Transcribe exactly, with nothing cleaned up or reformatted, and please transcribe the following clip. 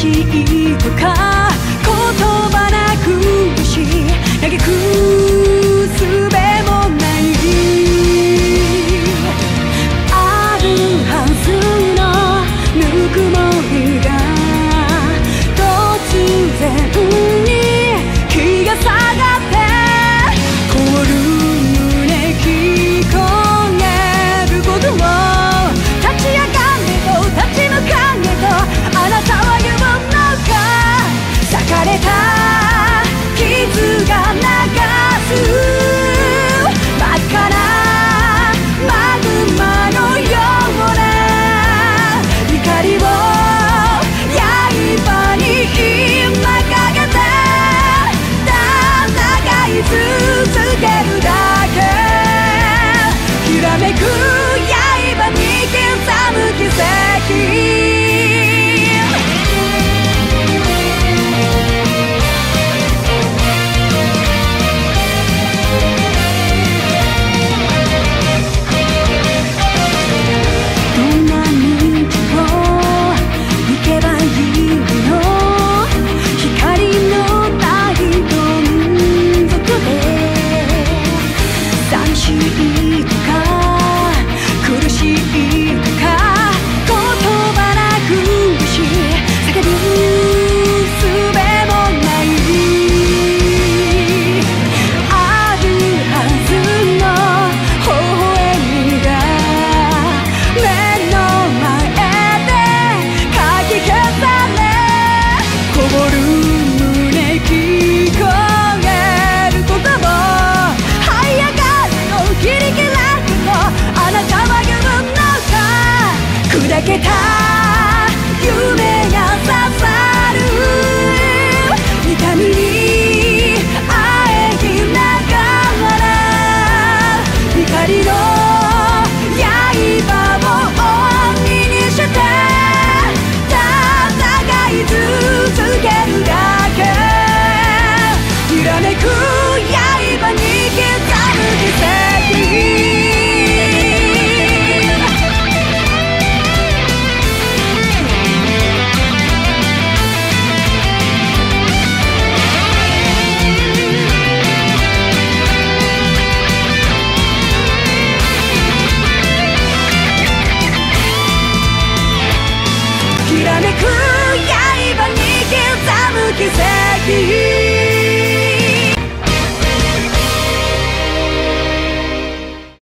しいとか言葉なくし嘆く術もないあるはずのぬくもりが突然に気が下がって凍る胸聞こえることを立ち上がれと立ち向かえとあなたは言うのか裂かれた傷が流す真っ赤なマグマのような怒りを刃に今かけて戦い続けるだけきらめく刃に刻む奇跡砕けた夢が刺さる痛みにあえぎながら光の刃を鬼にして戦い続けるだけきらめく刃に刻む奇跡きらめく刃に刻む奇跡